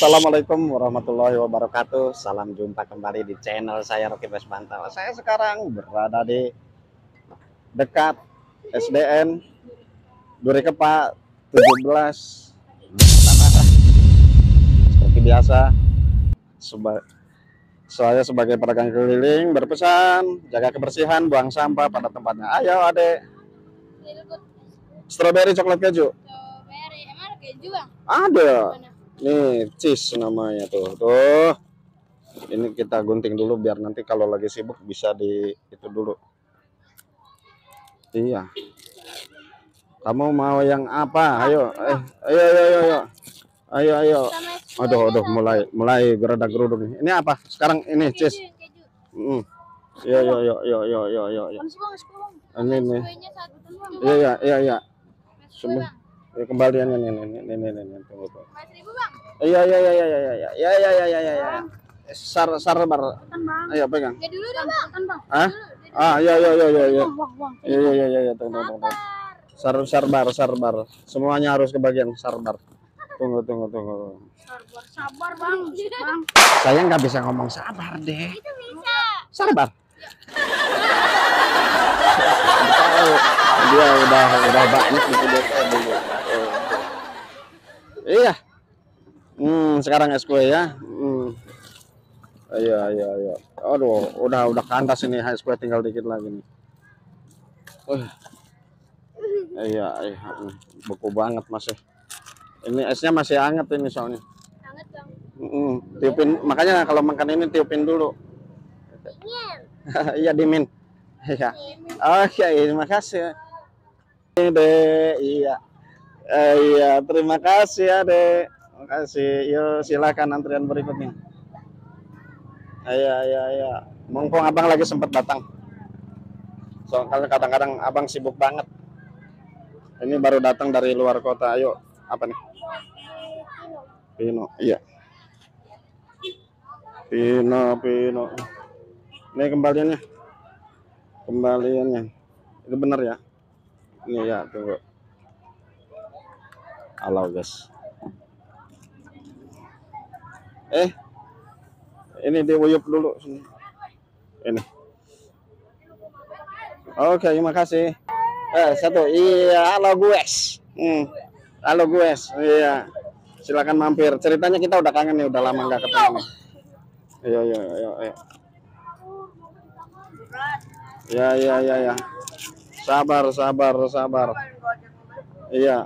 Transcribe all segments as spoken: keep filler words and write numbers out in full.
Assalamualaikum warahmatullahi wabarakatuh. Salam jumpa kembali di channel saya Rocky Besmantal. Saya sekarang berada di dekat S D N Durikepa tujuh belas. Seperti biasa, seba saya sebagai pedagang keliling berpesan jaga kebersihan, buang sampah pada tempatnya. Ayo adek. Strawberry coklat keju. Strawberry, emang ada keju bang? Ada. Nih, cheese namanya tuh. Tuh. Ini kita gunting dulu biar nanti kalau lagi sibuk bisa di itu dulu. Iya. Kamu mau yang apa? Ayo, eh, ayo, ayo, ayo, ayo, ayo, ayo. Aduh, aduh, mulai, mulai gerada geruduk nih. Ini apa? Sekarang ini cheese. Hmm. Yo, yo, yo, yo, yo, yo, yo, yo. Ini nih. Iya, iya, iya, iya. Semua. Ya, kembaliannya nih, nih, nih, nih, nih, nih, tunggu, tunggu. Iya, iya, iya, iya, iya, iya, iya, iya, iya, iya, iya. Sar, sarbar. Ayo pegang. Ya dulu dong bang. Ah, ah, iya, iya, iya, iya, iya, iya, iya, iya, iya, tunggu, tunggu, tunggu. Sar, sarbar, sarbar. Semuanya harus kebagian sarbar. Tunggu, tunggu, tunggu. Sabar, sabar bang. Bang. Saya nggak bisa ngomong sabar deh. Itu bisa. Sabar. Tahu dia udah udah banyak di video saya dulu. Iya. Hmm, sekarang es kue ya. Hmm. Iya, iya, iya. Aduh, udah udah kandas ini es kue, tinggal dikit lagi nih. Uh. Iya, iya, beku banget masih. Ini esnya masih hangat ini soalnya. Hangat bang. Mm, tiupin, makanya kalau makan ini tiupin dulu. Dingin. Iya dimin. Iya. Oh iya, terima kasih. Dek, iya. Eh, iya, terima kasih ya, Dek. Terima kasih. Yuk, silakan antrian berikutnya. Iya, iya, iya. Mumpung Abang lagi sempat datang. Soalnya kadang-kadang Abang sibuk banget. Ini baru datang dari luar kota. Ayo, apa nih? Pino. Iya. Pino, Pino. Ini kembaliannya. Kembaliannya. Itu benar ya? Ini ya, tunggu. Halo guys. Eh, ini diuyup dulu sini. Ini. Oke, terima kasih. Eh, satu. Iya, halo guys. Hmm. Halo guys. Iya. Silakan mampir. Ceritanya kita udah kangen nih, udah lama nggak ketemu. Iya, iya, iya, iya. Ya, ya, ya, ya. Sabar, sabar, sabar. Iya.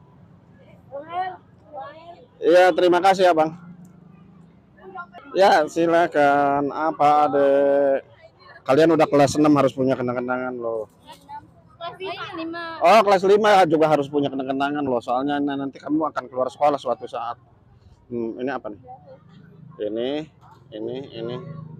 Iya, terima kasih ya, Bang. Ya, silakan. Apa, Adek? Kalian udah kelas enam harus punya kenang-kenangan loh. Kelas lima. Oh, kelas lima juga harus punya kenang-kenangan loh. Soalnya nanti kamu akan keluar sekolah suatu saat. Hmm, ini apa nih? Ini, ini, ini.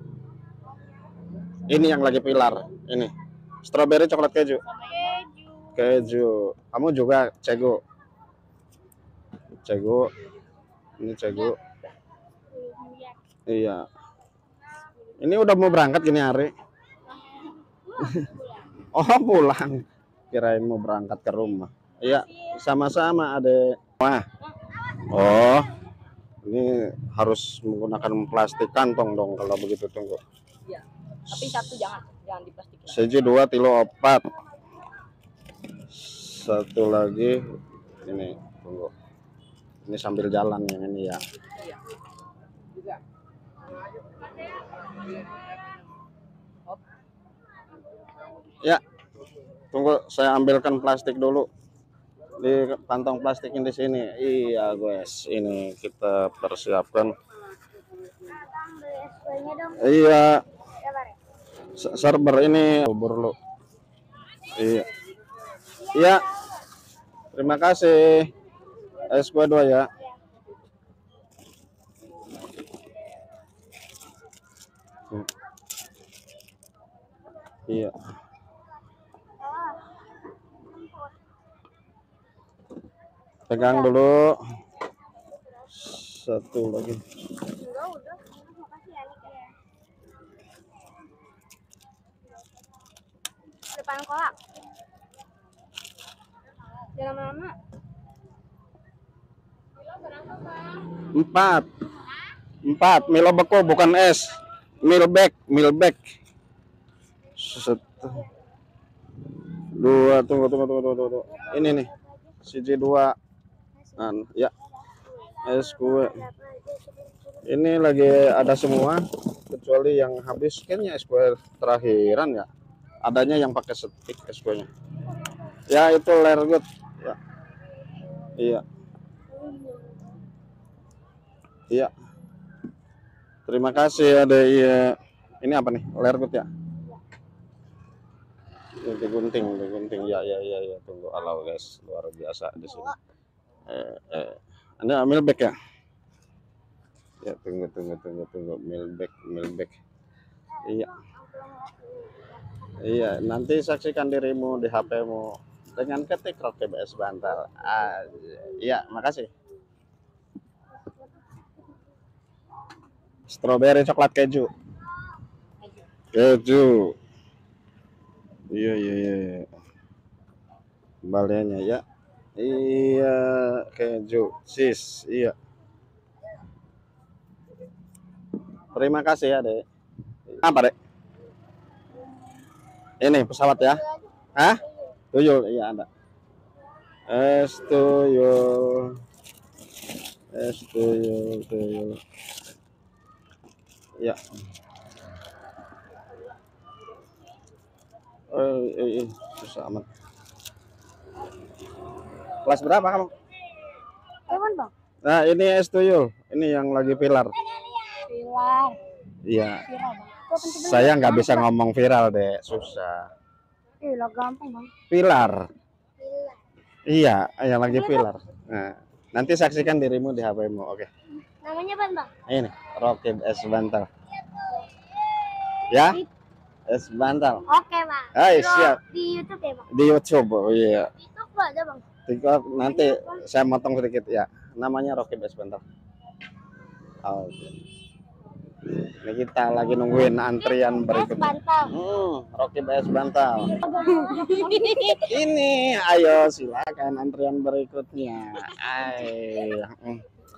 Ini yang lagi pilar. Ini. Strawberry coklat keju. Keju. Keju. Kamu juga cegu. Cegu. Ini cegu. Iya. Ini udah mau berangkat gini hari. Oh, pulang. Kirain mau berangkat ke rumah. Iya, sama-sama Adek. Wah. Oh. Ini harus menggunakan plastik kantong dong kalau begitu, tunggu. Iya. Tapi satu jangan, jangan di plastik. Seju dua tilo opat. Satu lagi ini, tunggu. Ini sambil jalan yang ini ya. Iya. Juga. Hop. Ya. Tunggu, saya ambilkan plastik dulu. Di kantong plastik di sini. Iya, guys. Ini kita persiapkan. Iya. Server ini bubur lu. Iya. Iya. Terima kasih. Es kue dua ya. Iya. Pegang dulu. Satu lagi. Depan kolak. Jangan lama-lama. Empat. Empat. Milo beku bukan es. Milbek, milbek. Set. Dua, tunggu, tunggu, tunggu, tunggu, tunggu. Ini nih. C J dua. An, ya. Es kue. Ini lagi ada semua kecuali yang habis kayaknya es kue terakhiran ya. Adanya yang pakai stick es kuenya. Ya itu Lergut. Ya. Iya. Iya. Terima kasih ada iya. Ini apa nih? Lergut ya? Ini gunting, gunting. Ya ya ya ya. Tunggu alau guys, luar biasa di sini. Eh, eh. Anda milbek ya? Ya tunggu tunggu tunggu tunggu milbek milbek. Iya. Iya, nanti saksikan dirimu di H P-mu dengan ketik Rocky B S Bantal. Ah, iya, makasih. Strawberry coklat keju. Keju. Iya iya iya. Kembaliannya ya. Iya, keju. Sis, iya. Terima kasih ya, Dek. Apa, Dek? Ini pesawat ya? Hah? Tuyul, iya ada. Es tuyul. Es tuyul, tuyul. Ya. Oh, eh, eh, susah amat. Kelas berapa kamu? Kapan bang? Nah, ini es tuyul. Ini yang lagi pilar. Pilar. Iya. Viral bang. Kok penting Saya nggak bisa ngomong viral deh, susah. Pilar gampang bang. Pilar. Iya, yang lagi pilar. Nah, nanti saksikan dirimu di H P-mu. Oke. Namanya apa bang? Ini Rocky S Bantal. Ya? S Bantal. Oke bang. Hai, Di- siap. Di YouTube ya bang? Di YouTube. Oh iya. YouTube nggak ada bang? TikTok nanti saya motong sedikit ya. Namanya Rocky S Bantal. Oke. Ini kita lagi nungguin antrian berikutnya. Bantal. Hmm, Rocky B S Bantal. Ini, ayo silakan antrian berikutnya. Ayo. Hmm.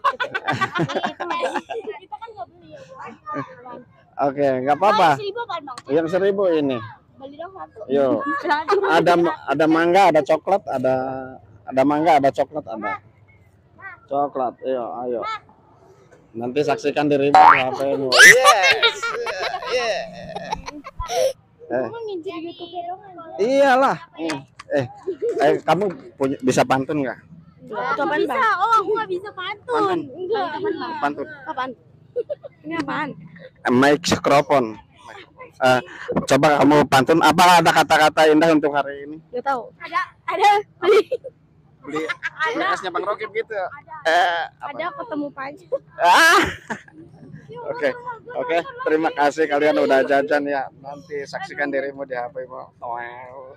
Kita kan nggak beli ya bang. Oke, nggak apa-apa. Seribu kan bang? Yang seribu ini. Beli dong satu. Yuk. Ada ada mangga, ada coklat, ada ada mangga, ada coklat, ada coklat. Ayo, ayo. Nanti saksikan dirimu di H P-mu. Yes. Yeah. Eh. Kamu ngincer YouTube ya dong? Iyalah. Hmm. Eh, eh kamu punya bisa pantun nggak? Kapan bisa? Oh aku nggak bisa pantun. Pantun. Enggak. Kapan bang? Pantun. Kapan? Ini apaan? Mikrofon. Eh, coba kamu pantun. Apa ada kata-kata indah untuk hari ini? Gak tahu. Ada. Ada. Beli. Beli esnya Bang Rocky gitu. Eh, apa? Ada ketemu pagi. Ah. Oke, oke. Terima kasih kalian udah jajan ya. Nanti saksikan dirimu di H P-mu. Wow.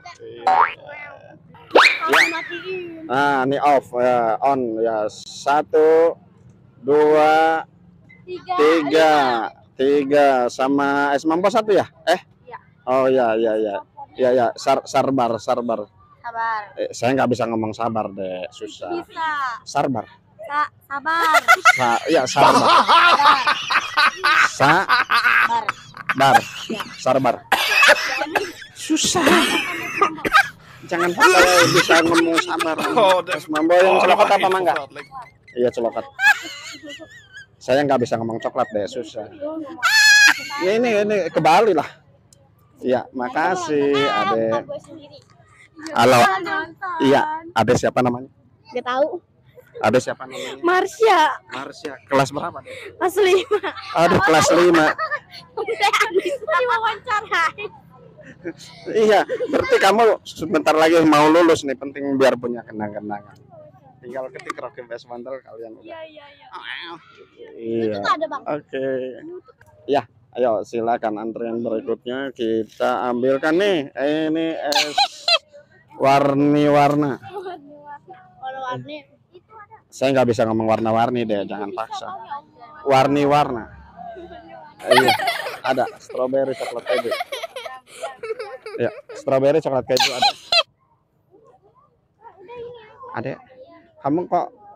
Ya. Matiin. Nah, ini off ya, on ya. Satu, dua, Tiga. tiga, tiga sama es mambo satu ya? Eh? Iya. Oh ya, ya, ya, ya, ya. Sar, sarbar, sarbar. Sabar. Eh, saya nggak bisa ngomong sabar deh, susah. Bisa. Sarbar. Sa sabar. Sa, ya sarbar. Sa, Bar. bar, sarbar. Susah. Jangan saya bisa ngomong sabar. Es mambo yang celokat apa mangga? Iya celokat. Saya nggak bisa ngomong coklat deh, susah. Ya ini ini ke Bali lah. Iya, makasih, Ade. Halo. Iya, Ade siapa namanya? Gak tahu. Ade siapa namanya? Marsha. Marsha. Kelas berapa? Kelas lima. Aduh, kelas lima. Udah habis diwawancara. Iya, berarti kamu sebentar lagi mau lulus nih, penting biar punya kenang-kenangan. Tinggal ketik Rocky B S Bantal kalian udah. Iya, iya, iya. Iya. Itu ada, Bang. Oke. Ya, ayo silakan antrian berikutnya kita ambilkan nih. Ini es warni-warna. Warna-warni. Itu ada. Saya nggak bisa ngomong warna-warni deh, jangan paksa. Warni-warna. Iya, ada strawberry coklat keju. Ya, strawberry coklat keju ada. Ada. Kamu kok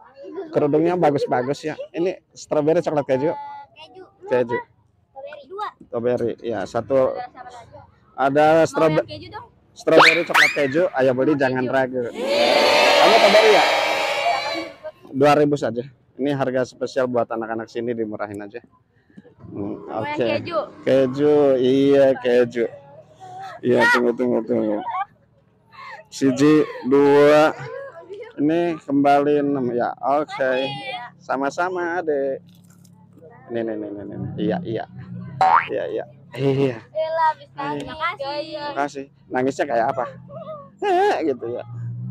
kerudungnya bagus-bagus ya. Ini strawberry coklat keju. Keju. Keju. Strawberry dua. Strawberry. Ya, satu ada Mau strawberry. yang keju dong. Strawberry coklat keju, ayo beli jangan ragu. Kamu strawberry ya? dua ribu saja. Ini harga spesial buat anak-anak sini, dimurahin aja. Hmm, Mau Oke. yang keju. Keju, iya keju. Iya, tunggu tunggu tunggu. Siji, dua. Ini kembali enam ya. Oke. Sama-sama, Adek. Ini nih nih nih nih. Iya, iya. Iya, iya. Iya. Bella habis Hai. terima kasih. Makasih. Nangisnya kayak apa? Eh, gitu ya.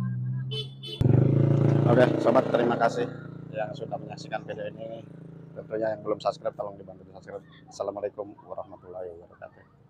Oke, sobat, terima kasih yang sudah menyaksikan video ini. Tentunya yang belum subscribe tolong dibantu di subscribe. Assalamualaikum warahmatullahi wabarakatuh.